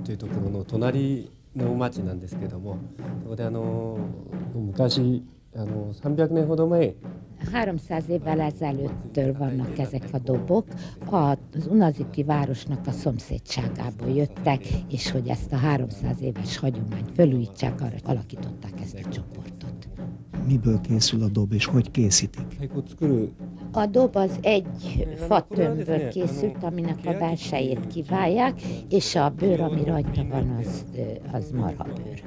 というところの隣の町なんですけども、そこで昔300年ほど前 300 évvel ezelőttől vannak ezek a dobok, az Unaziki városnak a szomszédságából jöttek, és hogy ezt a 300 éves hagyományt fölújítsák, arra alakították ezt a csoportot. Miből készül a dob, és hogy készítik? A dob az egy fatömbből készült, aminek a belsejét kiválják, és a bőr, ami rajta van, az marhabőr.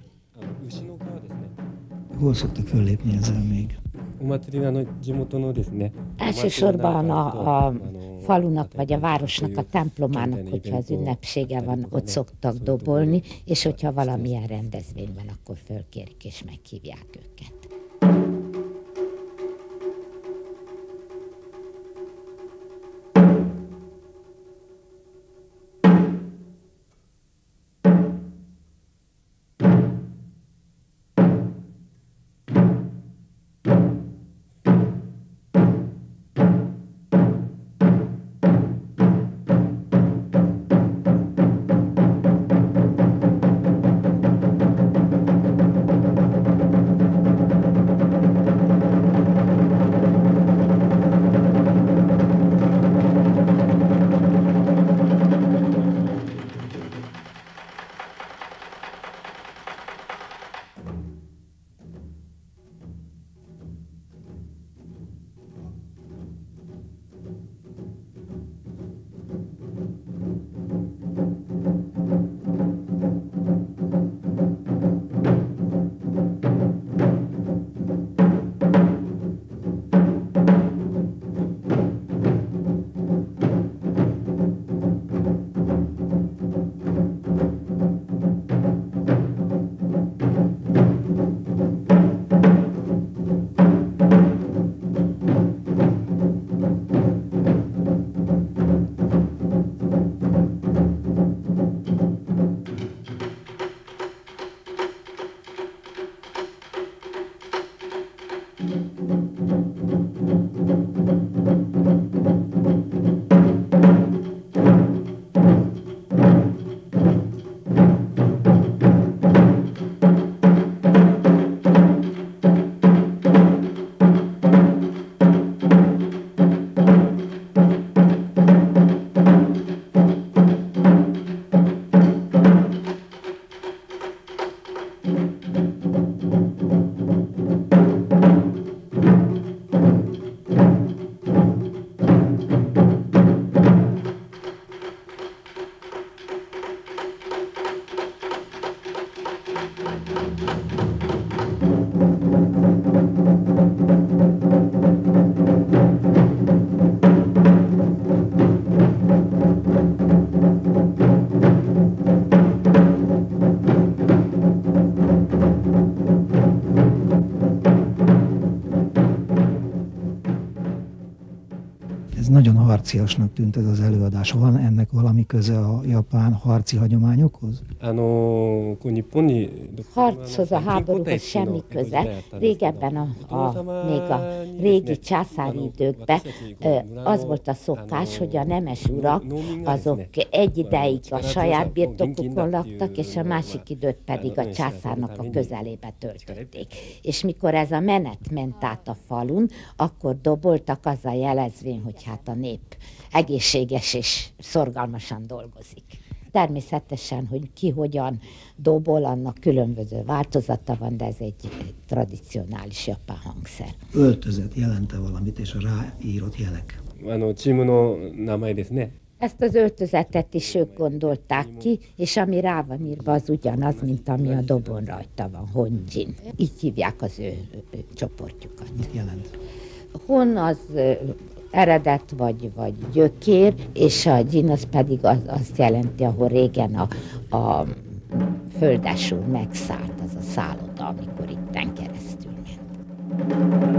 Hol szoktak föllépni ezzel még? Elsősorban a falunak vagy a városnak a templomának, hogyha az ünnepsége van, ott szoktak dobolni, és hogyha valamilyen rendezvény van, akkor fölkérik és meghívják őket. Nagyon harciasnak tűnt ez az előadás. Van ennek valami köze a japán harci hagyományokhoz? Harchoz, a háborúhoz semmi köze. Régebben, még a régi császári időkben az volt a szokás, hogy a nemes urak azok egy ideig a saját birtokukon laktak, és a másik időt pedig a császárnak a közelébe töltötték. És mikor ez a menet ment át a falun, akkor doboltak azzal jelezvén, hogy hát a nép egészséges és szorgalmasan dolgozik. Természetesen, hogy ki hogyan dobol, annak különböző változata van, de ez egy tradicionális japán hangszer. Öltözet jelente valamit, és a ráírott jelek. Ezt az öltözetet is ők gondolták ki, és ami rá van írva, az ugyanaz, mint ami a dobon rajta van, honjin. Így hívják az ő csoportjukat. Mit jelent? Hon az eredet vagy gyökér, és a jin az pedig azt jelenti, ahol régen a földesúr megszállt, az a szálloda, amikor itten keresztül ment.